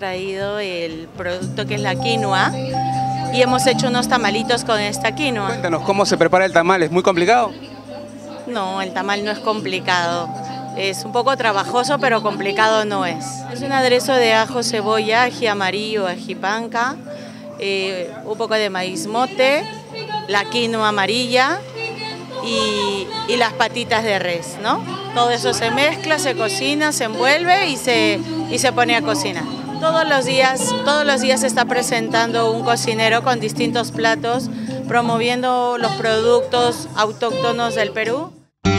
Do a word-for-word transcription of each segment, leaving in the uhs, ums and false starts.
traído el producto que es la quinoa y hemos hecho unos tamalitos con esta quinoa. Cuéntanos, ¿cómo se prepara el tamal? ¿Es muy complicado? No, el tamal no es complicado. Es un poco trabajoso, pero complicado no es. Es un aderezo de ajo, cebolla, ají amarillo, ají panca, eh, un poco de maíz mote, la quinoa amarilla y, y las patitas de res, ¿no? Todo eso se mezcla, se cocina, se envuelve y se, y se pone a cocinar. Todos los días, todos los días se está presentando un cocinero con distintos platos, promoviendo los productos autóctonos del Perú.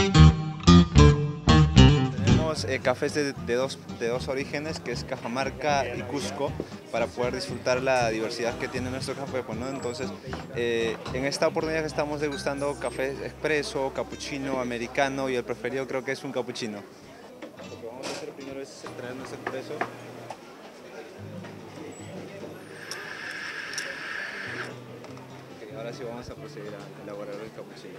Tenemos eh, cafés de, de, dos, de dos orígenes, que es Cajamarca y Cusco, para poder disfrutar la diversidad que tiene nuestro café, pues, ¿no? Entonces, eh, en esta oportunidad estamos degustando café expreso, capuchino, americano, y el preferido creo que es un capuchino. Lo que vamos a hacer primero es traer nuestro expreso. Okay, ahora sí vamos a proceder a elaborar el capuchino.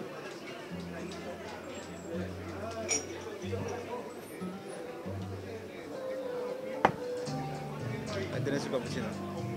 Ahí tenés su capuchino.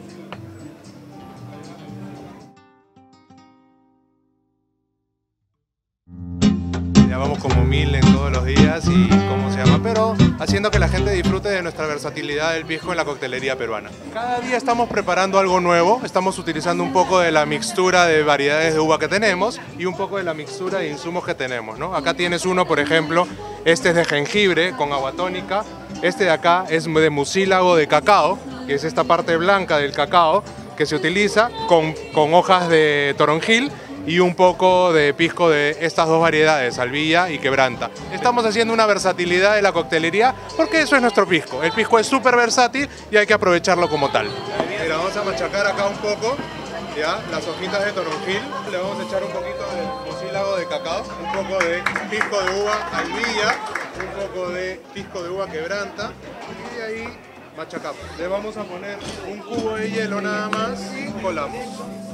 Ya vamos como mil en todos los días y cómo se llama, pero haciendo que la gente disfrute de nuestra versatilidad del pisco en la coctelería peruana. Cada día estamos preparando algo nuevo, estamos utilizando un poco de la mixtura de variedades de uva que tenemos y un poco de la mixtura de insumos que tenemos, ¿no? Acá tienes uno, por ejemplo, este es de jengibre con agua tónica, este de acá es de mucílago de cacao, que es esta parte blanca del cacao que se utiliza con, con hojas de toronjil y un poco de pisco de estas dos variedades, albilla y quebranta. Estamos haciendo una versatilidad de la coctelería porque eso es nuestro pisco. El pisco es súper versátil y hay que aprovecharlo como tal. Mira, vamos a machacar acá un poco, ¿ya? Las hojitas de toronjil. Le vamos a echar un poquito de mucílago de cacao, un poco de pisco de uva albilla, un poco de pisco de uva quebranta y de ahí machacamos. Le vamos a poner un cubo de hielo nada más y colamos.